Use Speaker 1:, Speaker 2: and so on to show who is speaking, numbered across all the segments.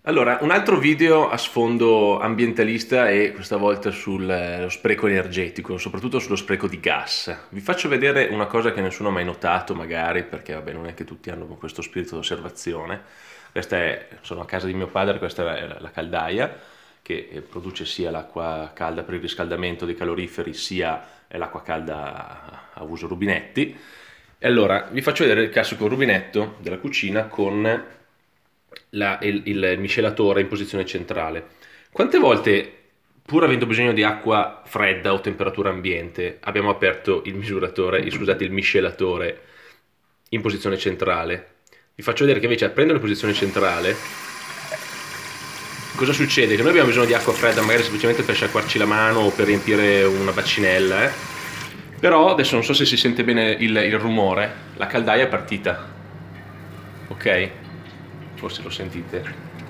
Speaker 1: Allora, un altro video a sfondo ambientalista e questa volta sullo spreco energetico, soprattutto sullo spreco di gas. Vi faccio vedere una cosa che nessuno ha mai notato, magari, perché vabbè, non è che tutti hanno questo spirito di osservazione. Sono a casa di mio padre, questa è la caldaia, che produce sia l'acqua calda per il riscaldamento dei caloriferi, sia l'acqua calda a uso rubinetti. E allora, vi faccio vedere il classico rubinetto della cucina con il miscelatore in posizione centrale. Quante volte, pur avendo bisogno di acqua fredda o temperatura ambiente, abbiamo aperto il misuratore, scusate, il miscelatore in posizione centrale? Vi faccio vedere che invece aprendo in posizione centrale, cosa succede? Che noi abbiamo bisogno di acqua fredda, magari semplicemente per sciacquarci la mano o per riempire una bacinella, Però adesso non so se si sente bene il rumore, la caldaia è partita, ok? Forse lo sentite.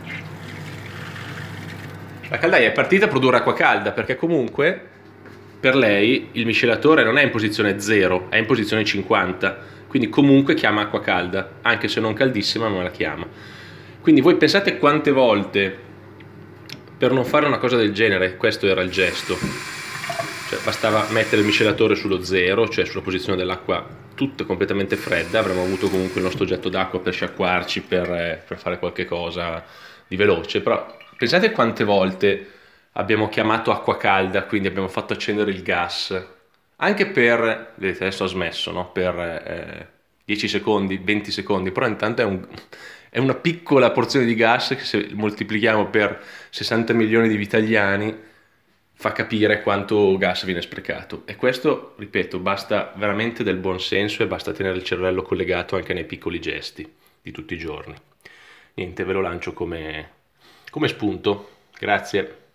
Speaker 1: La caldaia è partita a produrre acqua calda perché comunque per lei il miscelatore non è in posizione 0, è in posizione 50, quindi comunque chiama acqua calda, anche se non caldissima ma la chiama. Quindi voi pensate quante volte per non fare una cosa del genere, questo era il gesto, cioè bastava mettere il miscelatore sullo 0, cioè sulla posizione dell'acqua tutta completamente fredda, avremmo avuto comunque il nostro getto d'acqua per sciacquarci, per fare qualche cosa di veloce, però pensate quante volte abbiamo chiamato acqua calda, quindi abbiamo fatto accendere il gas, anche per, vedete adesso ho smesso, no? Per 10 secondi, 20 secondi, però intanto è una piccola porzione di gas che se moltiplichiamo per 60 milioni di italiani fa capire quanto gas viene sprecato. E questo, ripeto, basta veramente del buon senso e basta tenere il cervello collegato anche nei piccoli gesti di tutti i giorni. Niente, ve lo lancio come spunto. Grazie.